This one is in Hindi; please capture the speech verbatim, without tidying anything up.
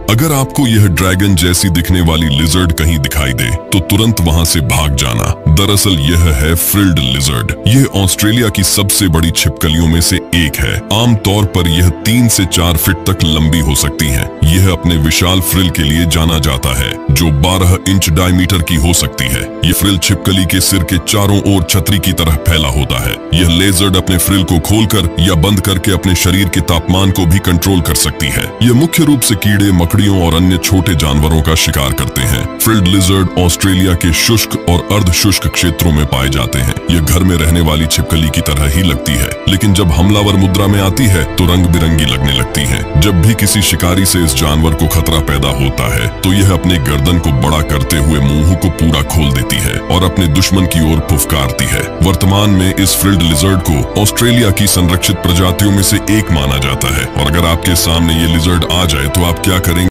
अगर आपको यह ड्रैगन जैसी दिखने वाली लिजर्ड कहीं दिखाई दे तो तुरंत वहां से भाग जाना। दरअसल यह है फ्रिल्ड लिजर्ड। यह ऑस्ट्रेलिया की सबसे बड़ी छिपकलियों में से एक है। आमतौर पर यह तीन से चार फीट तक लंबी हो सकती हैं। यह अपने विशाल फ्रिल के लिए जाना जाता है जो बारह इंच डायमीटर की हो सकती है। यह फ्रिल छिपकली के सिर के चारों ओर छतरी की तरह फैला होता है। यह लिजर्ड अपने फ्रिल को खोलकर या बंद करके अपने शरीर के तापमान को भी कंट्रोल कर सकती है। यह मुख्य रूप से कीड़े, मकड़ियों और अन्य छोटे जानवरों का शिकार करते हैं। फ्रिल्ड लिजर्ड ऑस्ट्रेलिया के शुष्क और अर्ध शुष्क क्षेत्रों में पाए जाते हैं। यह घर में रहने वाली छिपकली की तरह ही लगती है, लेकिन जब हमलावर मुद्रा में आती है तो रंग बिरंगी लगने लगती है। जब भी किसी शिकारी से इस जानवर को खतरा पैदा होता है तो यह अपने गर्दन को बड़ा करते हुए मुंह को पूरा खोल देती है और अपने दुश्मन की ओर फुफकारती है। वर्तमान में इस फ्रिल्ड लिजर्ड को ऑस्ट्रेलिया की संरक्षित प्रजातियों में से एक माना जाता है। और अगर आपके सामने ये लिजर्ड आ जाए तो आप क्या करेंगे?